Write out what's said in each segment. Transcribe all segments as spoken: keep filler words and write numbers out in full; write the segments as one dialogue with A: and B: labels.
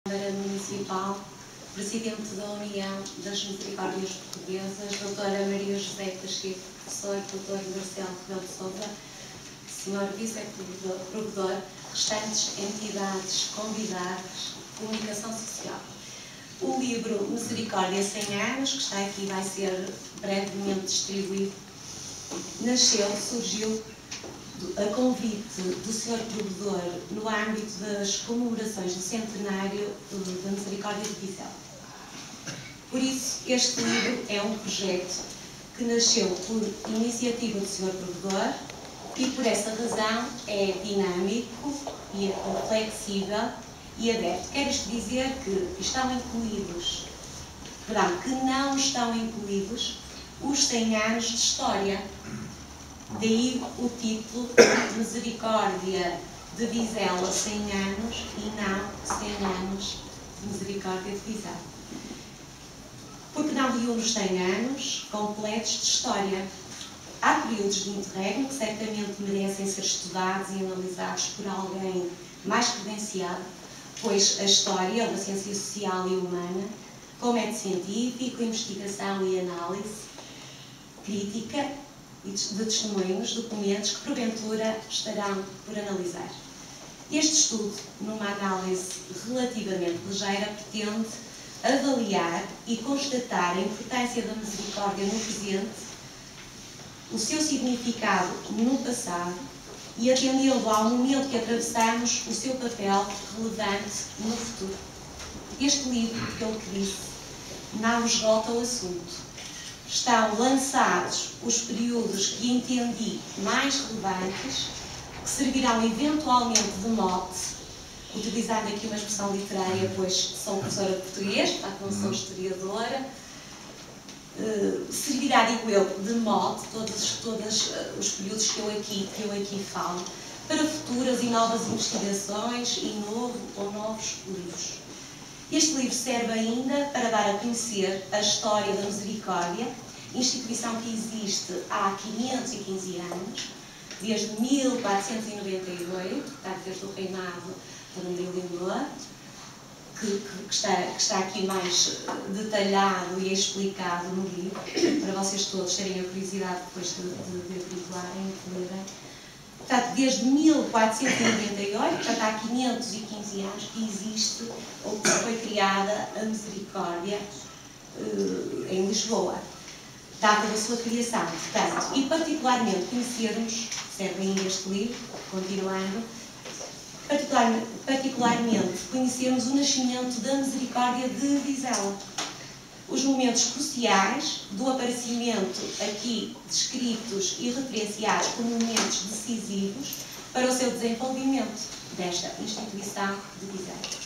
A: Câmara Municipal, Presidente da União das Misericórdias Portuguesas, doutora Maria José Pacheco, professor, doutor Marcelo Rebelo de Sousa, senhor Vice-Provedor, restantes entidades convidadas, comunicação social. O livro Misericórdia cem anos, que está aqui, vai ser brevemente distribuído, nasceu, surgiu a convite do senhor Provedor no âmbito das comemorações do centenário da Misericórdia de Viseu. Por isso, este livro é um projeto que nasceu por iniciativa do senhor Provedor e, por essa razão, é dinâmico e é flexível e aberto. Quer isto dizer que estão incluídos, perdão, que não estão incluídos os cem anos de história. Daí o título Misericórdia de Vizela, cem anos, e não cem anos de Misericórdia de Viseu. Porque não reúne os cem anos completos de história. Há períodos de interregno que certamente merecem ser estudados e analisados por alguém mais credenciado, pois a história é uma ciência social e humana, com método científico, investigação e análise crítica e de testemunhos, documentos que porventura estarão por analisar. Este estudo, numa análise relativamente ligeira, pretende avaliar e constatar a importância da misericórdia no presente, o seu significado no passado e, atendendo ao momento que atravessamos, o seu papel relevante no futuro. Este livro, pelo que disse, não esgota o assunto. Estão lançados os períodos que entendi mais relevantes, que servirão eventualmente de mote, utilizando aqui uma expressão literária, pois sou professora de português, portanto não sou historiadora, uh, servirá, digo eu, de mote todos, todos uh, os períodos que eu, aqui, que eu aqui falo, para futuras e novas investigações e novo, ou novos livros. Este livro serve ainda para dar a conhecer a história da Misericórdia, instituição que existe há quinhentos e quinze anos, desde mil quatrocentos e noventa e oito, portanto, desde o reinado de Dom Leonor, que, que, que, está, que está aqui mais detalhado e explicado no livro, para vocês todos terem a curiosidade depois de, de, de averiguarem e de lerem. Portanto, desde mil quatrocentos e noventa e oito, portanto, há quinhentos e quinze anos que existe, ou que foi criada a Misericórdia uh, em Lisboa. Data da sua criação, portanto, e particularmente conhecermos, serve ainda este livro, continuando, particular, particularmente conhecermos o nascimento da Misericórdia de Vizela. Os momentos cruciais do aparecimento aqui descritos e referenciados como momentos decisivos para o seu desenvolvimento desta instituição de Viseu.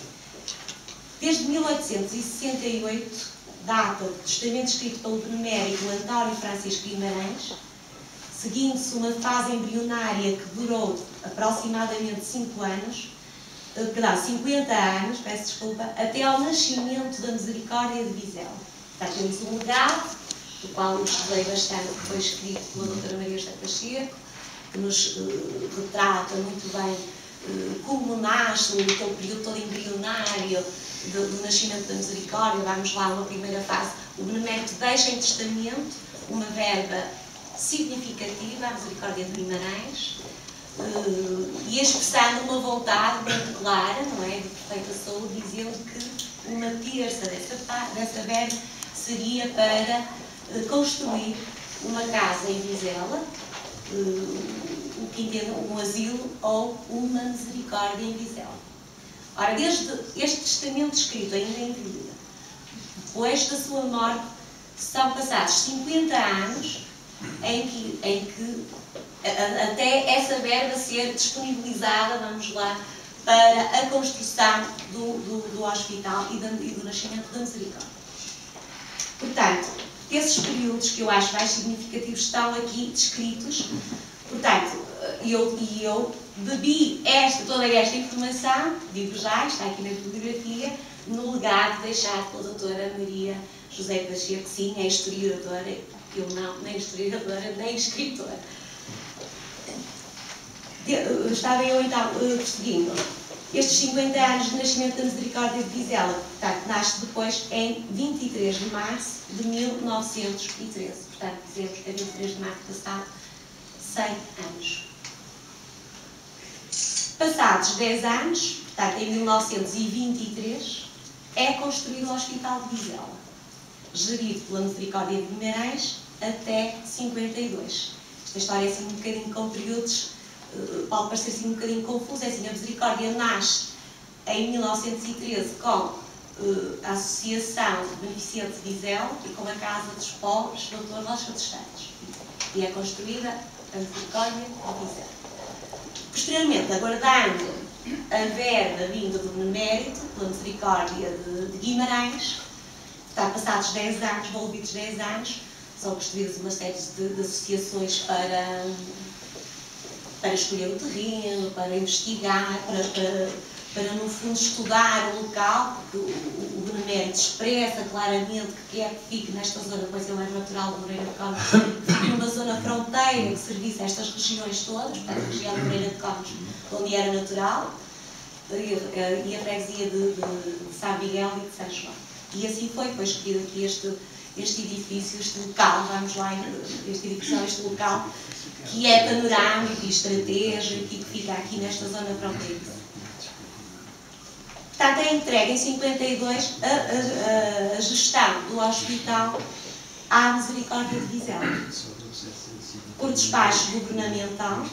A: Desde mil oitocentos e sessenta e oito, data do testamento escrito pelo benemérito António Francisco Guimarães, seguindo-se uma fase embrionária que durou aproximadamente cinco anos, perdão, cinquenta anos, peço desculpa, até ao nascimento da Misericórdia de Viseu. Portanto, temos um legado, do qual eu estudei bastante, que foi escrito pela doutora Maria José Pacheco, que nos uh, retrata muito bem uh, como nasce aquele período todo embrionário do, do nascimento da Misericórdia. Vamos lá, uma primeira fase. O benemérito deixa em testamento uma verba significativa, a Misericórdia de Guimarães, uh, e expressando uma vontade muito clara, não é, de perfeita saúde, dizendo que uma terça dessa, dessa verba seria para uh, construir uma casa em Vizela, uh, o que entendo um asilo ou uma misericórdia em Vizela. Ora, desde este testamento escrito ainda em vida, depois da sua morte, são passados cinquenta anos em que, em que a, até essa verba ser disponibilizada, vamos lá, para a construção do, do, do hospital e, da, e do nascimento da Misericórdia. Portanto, esses períodos que eu acho mais significativos estão aqui descritos. Portanto, eu, e eu bebi esta, toda esta informação, digo já, está aqui na bibliografia, no legado deixado pela doutora Maria José Pacheco, sim, é historiadora, eu não, nem historiadora, nem escritora. Estava eu então, prosseguindo. estes cinquenta anos de nascimento da Misericórdia de Vizela, portanto, nasce depois em vinte e três de março de mil novecentos e treze. Portanto, dizemos que a vinte e três de março passado cem anos. Passados dez anos, portanto, em mil novecentos e vinte e três, é construído o Hospital de Vizela, gerido pela Misericórdia de Guimarães até cinquenta e dois. Esta história é assim um bocadinho com períodos, pode parecer assim um bocadinho confuso. É assim, a Misericórdia nasce em mil novecentos e treze com uh, a Associação Beneficente de Vizela e com a Casa dos Pobres, doutor Rocha dos Santos. E é construída a Misericórdia de Vizela. Posteriormente, aguardando a verba vinda do Benemérito, pela Misericórdia de, de Guimarães, está passados dez anos, envolvidos dez anos, são construídas uma série de, de associações para, para escolher o terreno, para investigar, para, para, para no fundo estudar o local, porque o, o Benemérito expressa claramente que quer que fique nesta zona, pois ele é natural do Moreira de Cónegos, que fique numa zona fronteira que servisse a estas regiões todas, portanto a região do Moreira de Cónegos, onde era natural, e a freguesia de, de, de São Miguel e de São João. E assim foi, foi escolhido aqui este, este edifício, este local, vamos lá, este edifício, este local, que é panorâmico e estratégico e que fica aqui nesta zona fronteiriça. Portanto, é entregue em cinquenta e dois a, a, a gestão do hospital à Misericórdia de Vizela, por despacho governamental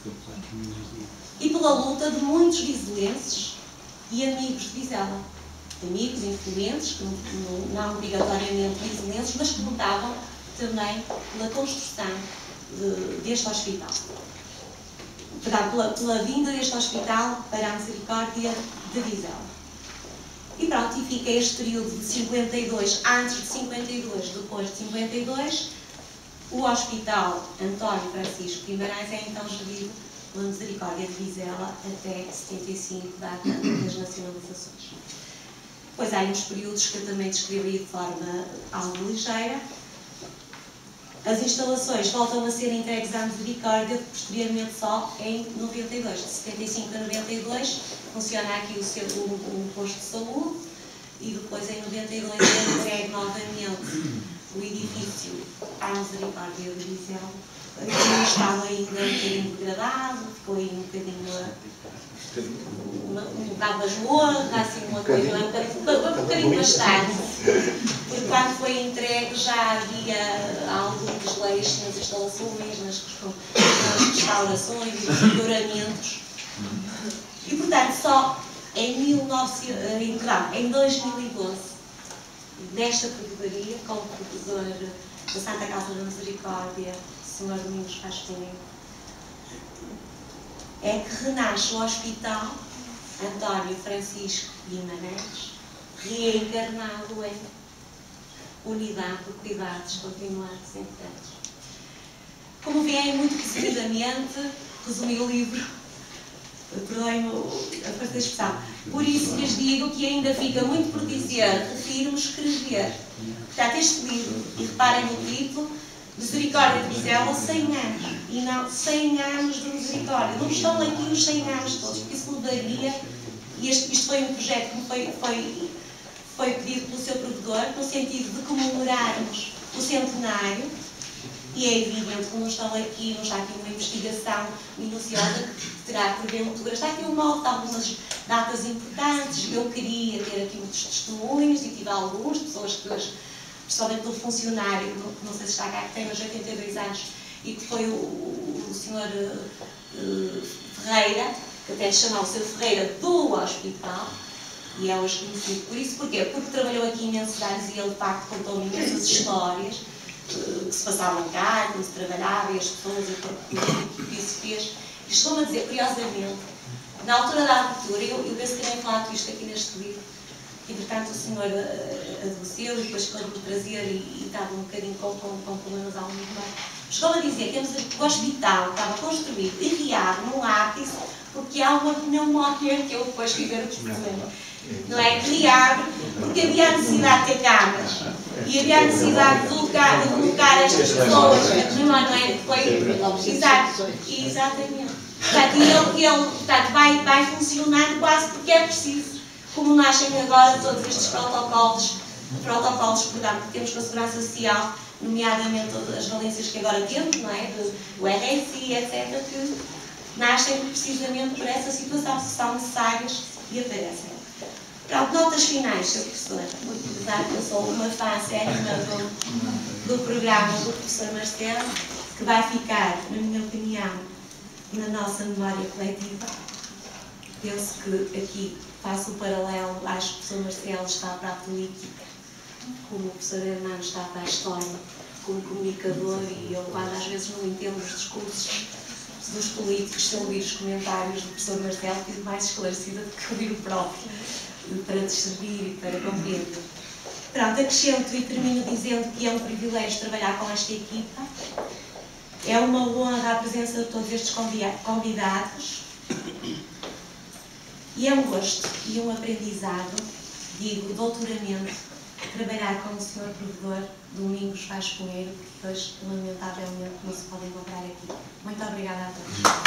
A: e pela luta de muitos vizelenses e amigos de Vizela. Amigos influentes, que não, não obrigatoriamente vizelenses, mas que lutavam também pela construção de, deste hospital. Portanto, pela, pela vinda deste hospital para a Misericórdia de Vizela. E pronto, e fica este período de cinquenta e dois, antes de cinquenta e dois, depois de cinquenta e dois, o Hospital António Francisco Guimarães é então gerido pela Misericórdia de Vizela até setenta e cinco, data das nacionalizações. Depois há uns períodos que eu também descrevi de forma algo ligeira. As instalações voltam a ser entregues à Misericórdia posteriormente só em noventa e dois. De setenta e cinco a noventa e dois funciona aqui o seu um, um posto de saúde e depois em noventa e dois é entregue novamente o edifício à Misericórdia de Vizela. Estava ainda um bocadinho degradado, ficou aí um bocadinho um bocado masmorra, assim uma coisa, um bocadinho, um bocadinho bastante. Porque quando foi entregue já havia alguns leis nas instalações, nas, nas restaurações e nos melhoramentos. E portanto só em, mil e novecentos, em, não, em dois mil e doze, nesta provedoria, com o provedor da Santa Casa da Misericórdia, senhor Domingos Pascoal, é que renasce o Hospital António Francisco Guimarães, reencarnado em Unidade de Cuidados Continuados Importantes. Como veem, muito resumidamente, resumi o livro, perdoem-me a força da expressão. Por isso lhes digo que ainda fica muito por dizer, refiro-me escrever. Portanto, este livro, e reparem no título, Misericórdia de Vizela, cem anos, e não cem anos de Misericórdia. Não estão aqui os cem anos todos, porque isso levaria, e este, isto foi um projeto que foi, foi, foi pedido pelo seu provedor, no sentido de comemorarmos o centenário, e é evidente que não estão aqui, não está aqui uma investigação minuciosa que terá porventura. Está aqui um modo de algumas datas importantes, eu queria ter aqui muitos testemunhos, e tive alguns, pessoas que hoje, principalmente do funcionário, não sei se está cá, que tem uns oitenta e dois anos, e que foi o, o, o senhor uh, Ferreira, que até chamava o senhor Ferreira do hospital, e é hoje conhecido por isso. Porquê? Porque trabalhou aqui imensos anos e ele, de facto, contou imensas histórias uh, que se passavam cá, como se trabalhava, e as pessoas, e o que isso fez. E estou-me a dizer, curiosamente, na altura da abertura, eu, eu penso que nem falado isto aqui neste livro, entretanto o senhor adoeceu e depois ficou por trazer e, e estava um bocadinho com, com, com problemas ao nível. Chegou a dizer que o hospital estava construído e riado num ápice porque há uma pneumonia que eu depois fui ver o problema. Não é? Criado porque havia a necessidade de ter camas e havia a necessidade de colocar, de colocar estas pessoas. Não é? Foi, exato, exatamente.
B: Portanto, ele, ele portanto, vai, vai funcionando quase porque é preciso. Como nascem agora todos estes protocolos, protocolos perdão, que temos com a Segurança Social, nomeadamente as valências que agora temos, não é? Do R S I, etcétera, que nascem precisamente por essa situação, se são necessárias e aparecem. Pronto, notas finais, senhor Professor. Vou utilizar que eu sou uma fã acérrima do, do programa do Professor Marcelo, que vai ficar, na minha opinião, na nossa memória coletiva. Penso que aqui faço o paralelo, acho que o professor Marcelo está para a política, como o professor Hermano está para a história, como comunicador, e eu, quando às vezes não entendo os discursos dos políticos, se ouvir os comentários do professor Marcelo, fico mais esclarecida do que ouvir o próprio, para discernir e para compreender. Pronto, acrescento e termino dizendo que é um privilégio trabalhar com esta equipa. É uma honra a presença de todos estes convidados e é um gosto e um aprendizado, digo, doutoramento, trabalhar com o senhor Provedor Domingos Vaz Pinheiro, que hoje, lamentavelmente, não se pode encontrar aqui. Muito obrigada a todos.